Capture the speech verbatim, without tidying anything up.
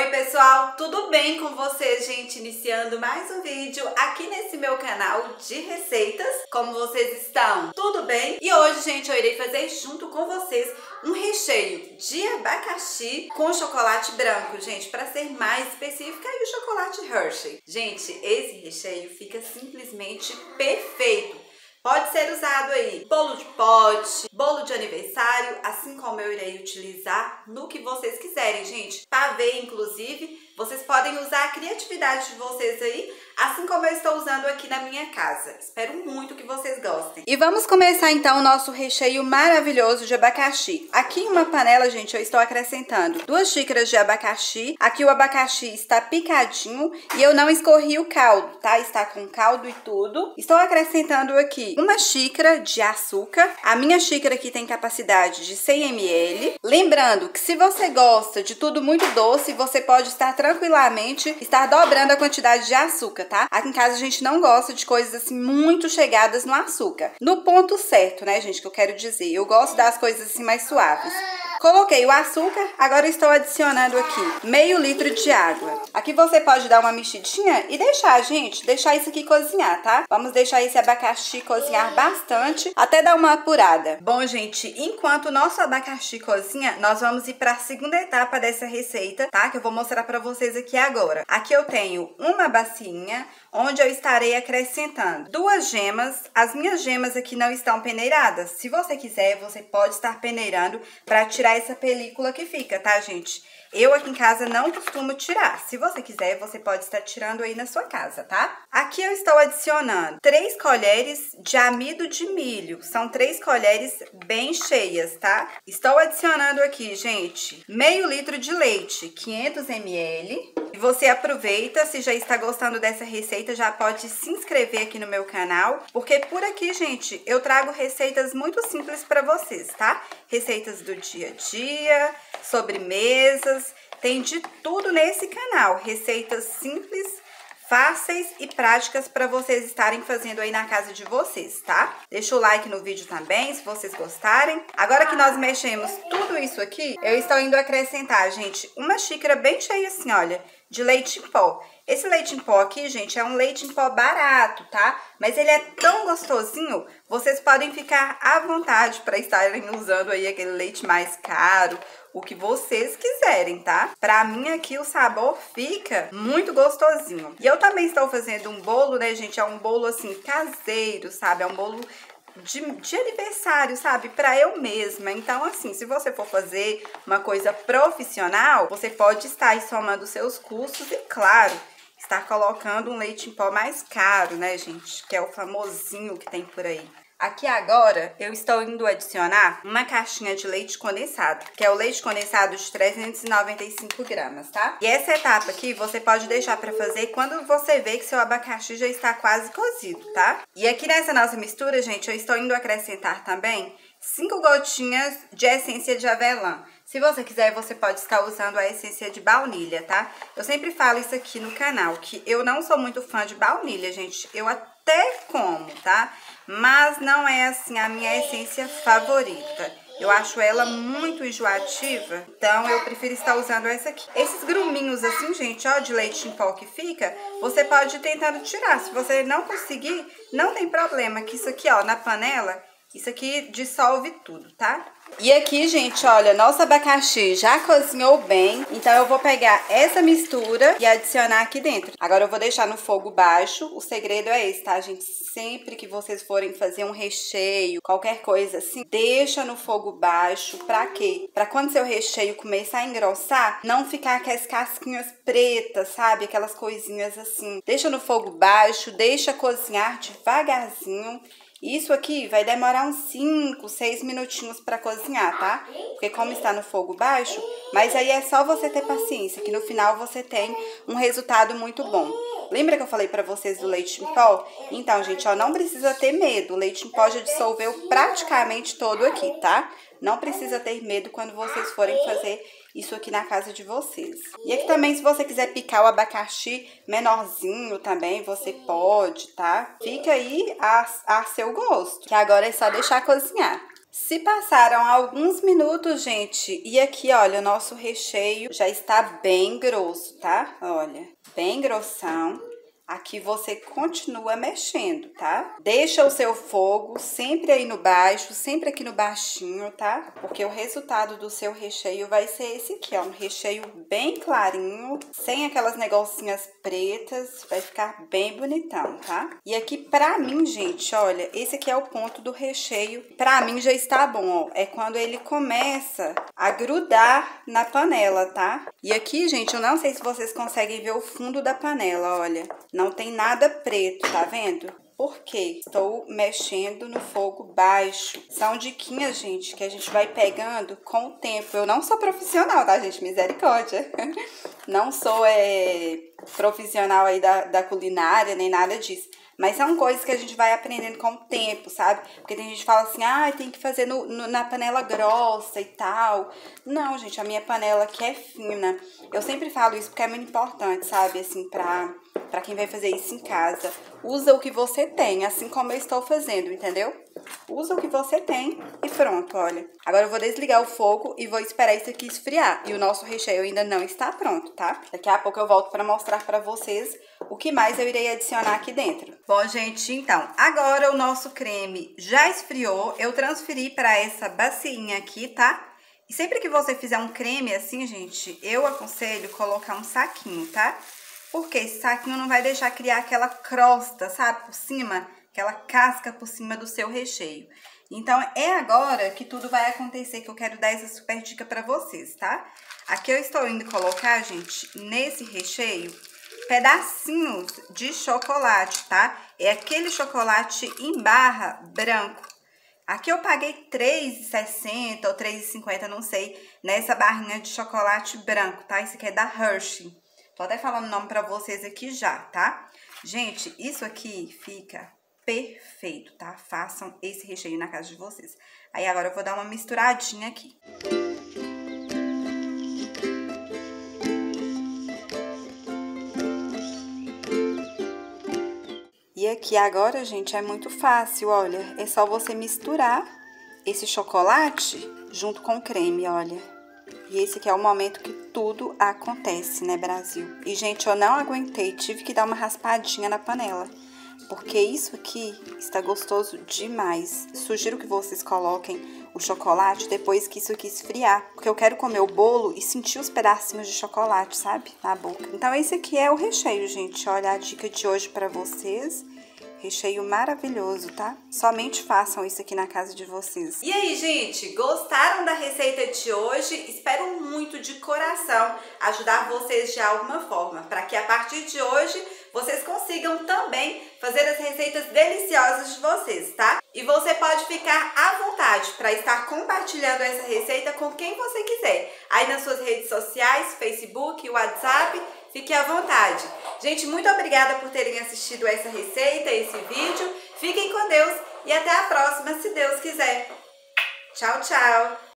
Oi pessoal, tudo bem com vocês, gente? Iniciando mais um vídeo aqui nesse meu canal de receitas. Como vocês estão? Tudo bem? E hoje, gente, eu irei fazer junto com vocês um recheio de abacaxi com chocolate branco, gente, para ser mais específica, e o chocolate Hershey. Gente, esse recheio fica simplesmente perfeito. Pode ser usado aí bolo de pote, bolo de aniversário, assim como eu irei utilizar no que vocês quiserem, gente. Pavê, inclusive, vocês podem usar a criatividade de vocês aí, assim como eu estou usando aqui na minha casa. Espero muito que vocês gostem. E vamos começar então o nosso recheio maravilhoso de abacaxi. Aqui em uma panela, gente, eu estou acrescentando duas xícaras de abacaxi. Aqui o abacaxi está picadinho e eu não escorri o caldo, tá? Está com caldo e tudo. Estou acrescentando aqui uma xícara de açúcar. A minha xícara aqui tem capacidade de cem mililitros. Lembrando que se você gosta de tudo muito doce, você pode estar tranquilamente estar dobrando a quantidade de açúcar, tá? Aqui em casa a gente não gosta de coisas assim muito chegadas no açúcar. No ponto certo, né, gente, que eu quero dizer. Eu gosto das coisas assim mais suaves. Coloquei o açúcar, agora estou adicionando aqui meio litro de água. Aqui você pode dar uma mexidinha e deixar, gente, deixar isso aqui cozinhar, tá? Vamos deixar esse abacaxi cozinhar bastante, até dar uma apurada. Bom, gente, enquanto o nosso abacaxi cozinha, nós vamos ir para a segunda etapa dessa receita, tá? Que eu vou mostrar para vocês aqui agora. Aqui eu tenho uma bacinha, onde eu estarei acrescentando duas gemas. As minhas gemas aqui não estão peneiradas. Se você quiser, você pode estar peneirando para tirar essa película que fica, tá, gente? Eu aqui em casa não costumo tirar. Se você quiser, você pode estar tirando aí na sua casa, tá? Aqui eu estou adicionando três colheres de amido de milho. São três colheres bem cheias, tá? Estou adicionando aqui, gente, meio litro de leite, quinhentos mililitros. E você aproveita, se já está gostando dessa receita, já pode se inscrever aqui no meu canal, porque por aqui, gente, eu trago receitas muito simples para vocês, tá? Receitas do dia a dia, sobremesas, tem de tudo nesse canal. Receitas simples, fáceis e práticas para vocês estarem fazendo aí na casa de vocês, tá? Deixa o like no vídeo também, se vocês gostarem. Agora que nós mexemos tudo isso aqui, eu estou indo acrescentar, gente, uma xícara bem cheia assim, olha, de leite em pó. Esse leite em pó aqui, gente, é um leite em pó barato, tá? Mas ele é tão gostosinho, vocês podem ficar à vontade para estarem usando aí aquele leite mais caro, o que vocês quiserem, tá? Pra mim aqui o sabor fica muito gostosinho. E eu também estou fazendo um bolo, né, gente? É um bolo assim caseiro, sabe? É um bolo De, de aniversário, sabe? Pra eu mesma. Então, assim, se você for fazer uma coisa profissional, você pode estar aí somando seus custos e, claro, estar colocando um leite em pó mais caro, né, gente? Que é o famosinho que tem por aí. Aqui agora, eu estou indo adicionar uma caixinha de leite condensado, que é o leite condensado de trezentos e noventa e cinco gramas, tá? E essa etapa aqui, você pode deixar pra fazer quando você vê que seu abacaxi já está quase cozido, tá? E aqui nessa nossa mistura, gente, eu estou indo acrescentar também cinco gotinhas de essência de avelã. Se você quiser, você pode estar usando a essência de baunilha, tá? Eu sempre falo isso aqui no canal, que eu não sou muito fã de baunilha, gente. Eu até como, tá? Mas não é, assim, a minha essência favorita. Eu acho ela muito enjoativa, então eu prefiro estar usando essa aqui. Esses gruminhos assim, gente, ó, de leite em pó que fica, você pode ir tentando tirar. Se você não conseguir, não tem problema, que isso aqui, ó, na panela, isso aqui dissolve tudo, tá? E aqui, gente, olha, nosso abacaxi já cozinhou bem, então eu vou pegar essa mistura e adicionar aqui dentro. Agora eu vou deixar no fogo baixo. O segredo é esse, tá, gente? Sempre que vocês forem fazer um recheio, qualquer coisa assim, deixa no fogo baixo. Pra quê? Pra quando seu recheio começar a engrossar, não ficar com as casquinhas pretas, sabe? Aquelas coisinhas assim. Deixa no fogo baixo, deixa cozinhar devagarzinho. Isso aqui vai demorar uns cinco, seis minutinhos para cozinhar, tá? Porque como está no fogo baixo, mas aí é só você ter paciência, que no final você tem um resultado muito bom. Lembra que eu falei para vocês do leite em pó? Então, gente, ó, não precisa ter medo. O leite em pó já dissolveu praticamente todo aqui, tá? Não precisa ter medo quando vocês forem fazer isso aqui na casa de vocês. E aqui também, se você quiser picar o abacaxi menorzinho também, você pode, tá? Fica aí a, a seu gosto, que agora é só deixar cozinhar. Se passaram alguns minutos, gente, e aqui, olha, o nosso recheio já está bem grosso, tá? Olha, bem grossão. Aqui você continua mexendo, tá? Deixa o seu fogo sempre aí no baixo, sempre aqui no baixinho, tá? Porque o resultado do seu recheio vai ser esse aqui, ó. Um recheio bem clarinho, sem aquelas negocinhas pretas. Vai ficar bem bonitão, tá? E aqui pra mim, gente, olha, esse aqui é o ponto do recheio. Pra mim já está bom, ó. É quando ele começa a grudar na panela, tá? E aqui, gente, eu não sei se vocês conseguem ver o fundo da panela, olha. Não tem nada preto, tá vendo? Por quê? Estou mexendo no fogo baixo. São diquinhas, gente, que a gente vai pegando com o tempo. Eu não sou profissional, tá, gente? Misericórdia. Não sou é, profissional aí da, da culinária, nem nada disso. Mas são coisas que a gente vai aprendendo com o tempo, sabe? Porque tem gente que fala assim, ah, tem que fazer no, no, na panela grossa e tal. Não, gente, a minha panela aqui é fina. Eu sempre falo isso porque é muito importante, sabe? Assim, pra, pra quem vai fazer isso em casa. Usa o que você tem, assim como eu estou fazendo, entendeu? Usa o que você tem e pronto, olha. Agora eu vou desligar o fogo e vou esperar isso aqui esfriar. E o nosso recheio ainda não está pronto, tá? Daqui a pouco eu volto pra mostrar pra vocês o que mais eu irei adicionar aqui dentro. Bom, gente, então, agora o nosso creme já esfriou. Eu transferi pra essa bacinha aqui, tá? E sempre que você fizer um creme assim, gente, eu aconselho colocar um saquinho, tá? Porque esse saquinho não vai deixar criar aquela crosta, sabe, por cima, aquela casca por cima do seu recheio. Então, é agora que tudo vai acontecer, que eu quero dar essa super dica pra vocês, tá? Aqui eu estou indo colocar, gente, nesse recheio, pedacinhos de chocolate, tá? É aquele chocolate em barra branco. Aqui eu paguei três reais e sessenta centavos ou três reais e cinquenta centavos, não sei, nessa barrinha de chocolate branco, tá? Esse aqui é da Hershey. Tô até falando o nome pra vocês aqui já, tá? Gente, isso aqui fica perfeito, tá? Façam esse recheio na casa de vocês. Aí agora eu vou dar uma misturadinha aqui. E aqui agora, gente, é muito fácil, olha. É só você misturar esse chocolate junto com o creme, olha. E esse aqui é o momento que tudo acontece, né, Brasil? E, gente, eu não aguentei, tive que dar uma raspadinha na panela. Porque isso aqui está gostoso demais. Sugiro que vocês coloquem o chocolate depois que isso aqui esfriar. Porque eu quero comer o bolo e sentir os pedacinhos de chocolate, sabe? Na boca. Então, esse aqui é o recheio, gente. Olha a dica de hoje pra vocês. Recheio maravilhoso, tá? Somente façam isso aqui na casa de vocês. E aí, gente, gostaram da receita de hoje? Espero muito de coração ajudar vocês de alguma forma, para que a partir de hoje vocês consigam também fazer as receitas deliciosas de vocês, tá? E você pode ficar à vontade para estar compartilhando essa receita com quem você quiser. Aí nas suas redes sociais, Facebook, WhatsApp, fique à vontade. Gente, muito obrigada por terem assistido essa receita, esse vídeo. Fiquem com Deus e até a próxima, se Deus quiser. Tchau, tchau!